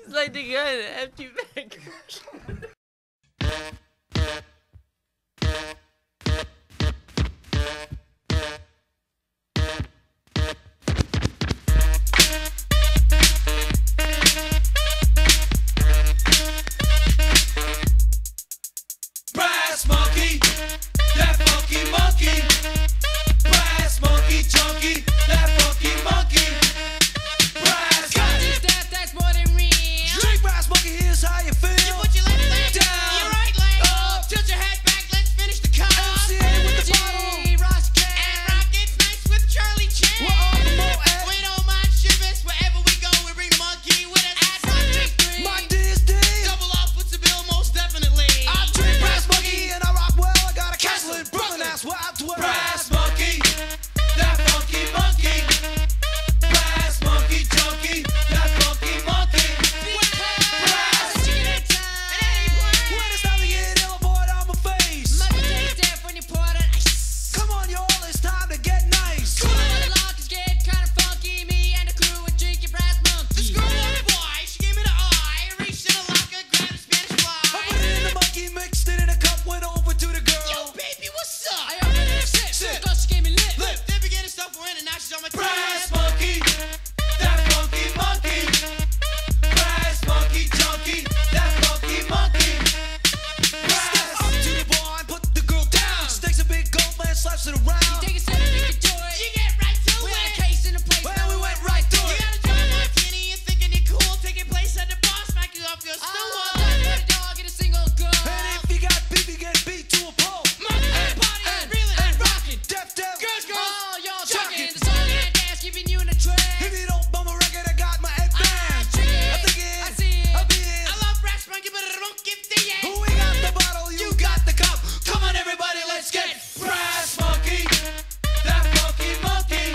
like the guy in the empty bag. Brass monkey, that funky monkey. Brass monkey junkie, that funky monkey. Brass That's more than real. drink brass monkey, here's how you feel. You put your left leg down, your right leg up, tilt your head back, let's finish the cut. MCA with the bottle. Ross Cat. And Rockets nice with Charlie Chan. We're on the boat at We don't mind shivers, wherever we go, we bring the monkey with us. At Rock my DSD. double off with the bill, most definitely. I drink brass monkey and I rock well. I got a castle in Brooklyn, that's where I dwell. Brass monkey, that funky monkey. Brass monkey junkie, that funky monkey. Brass. Chicken at time. And any When it's time to get ill, avoid on my face. Monkey takes death when you pour it on ice. Come on, y'all, it's time to get nice. Cool on the lock is getting kind of funky. Me and the crew would drink your brass monkey. The screw on the boy, she gave me the eye. Reached in the locker, grabbed a Spanish I fly. put it in the monkey, mixed it in a cup, went over to the girl. Yo, baby, what's up? I opened it, sip. Sip. Thought she gave me lip. Lip. Then began to stuff her in and now she's on my Brass tip. monkey, that funky monkey. Brass monkey junkie, that funky monkey. Brass. Up to the bar and put the girl down. Stakes a big gold man, slaps it around. Take a sip, you can do it. You get right to We it. had a Case in the place. Well, we went right through You it. got a dry martini, you're thinking you're cool. Taking place at the bar, smack you off your stool. Let a dog get a single girl. And if you got beef, you get beat to a pulp. Monkey party, reeling and rocking. Deaf, Girls, oh, y'all Chucking. chucking. The song and dance keeping you in the trance. If you don't bum a record, I got my head band. Trick it, I think it, I see it. I be it. I love brass monkey, but I don't give the end. We got the bottle, you got the cup. Come on, everybody, let's get brass monkey, that funky monkey.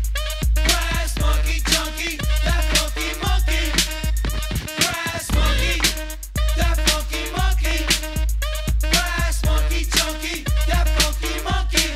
Brass monkey junkie, that funky monkey. Brass monkey, that funky monkey. Brass monkey junkie, that funky monkey.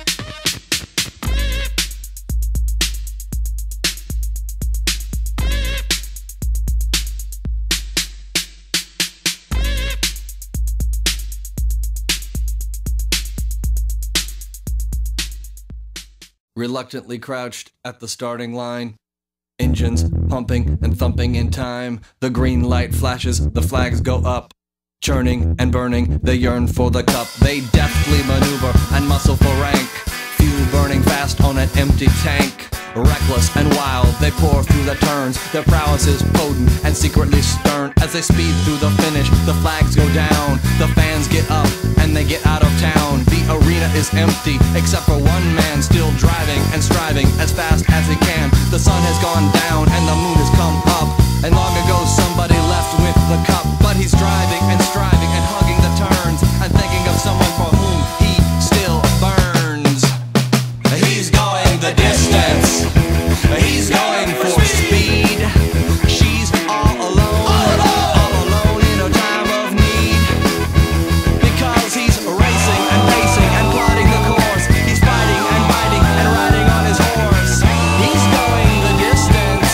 Reluctantly crouched at the starting line. Engines pumping and thumping in time. The green light flashes, the flags go up. Churning and burning, they yearn for the cup. They deftly maneuver and muscle for rank. Fuel burning fast on an empty tank. Reckless and wild, they pour through the turns. Their prowess is potent and secretly stern. As they speed through the finish, the flags go down. The fans get up and they get out of town. The arena is empty, except for one man still driving and striving as fast as he can. The sun has gone down and the moon has come up. And long ago somebody left with the cup. But he's driving and striving and hugging the turns and thinking of someone for whom he still burns. He's going the distance. He's going for speed. She's all alone in a time of need. Because he's racing and pacing and plotting the course. He's fighting and biting and riding on his horse. He's going the distance.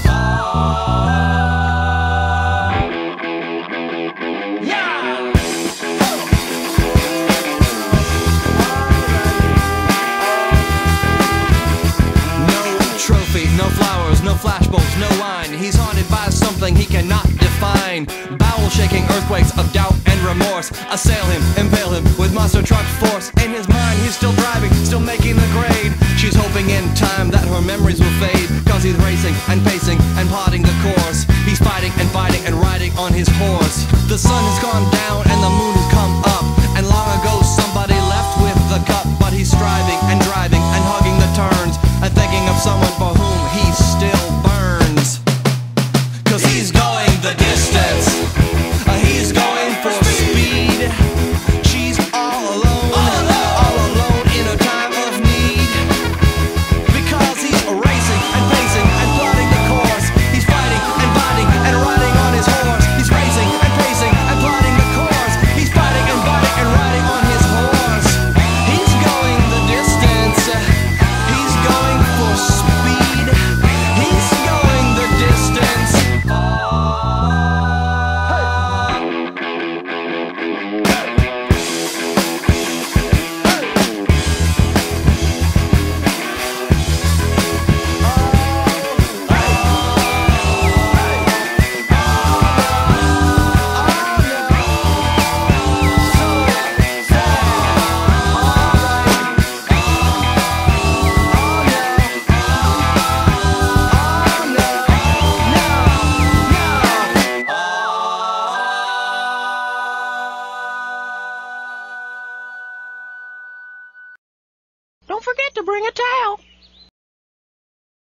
Yeah! No trophy, no flowers, no flashbulbs, no wine. He's haunted by something he cannot define. Bowel-shaking earthquakes of doubt and remorse assail him, impale him with monster truck force. In his mind, he's still driving, still making the grade. She's hoping in time that her memories will fade. Cause he's racing and pacing and plotting the course. He's fighting and fighting and riding on his horse. The sun has gone down and the moon has come up. And long ago somebody left with the cup. But he's striving and driving and hugging the turns and thinking of someone for whom he still burns. Cause he's going the distance. He's going for speed. She's all alone in a time of need. Because he's racing and pacing and plotting the course. He's fighting and biting and riding on his horse. He's racing and pacing and plotting the course. He's fighting and biting and riding on his horse. He's going the distance. He's going for speed. bring a towel.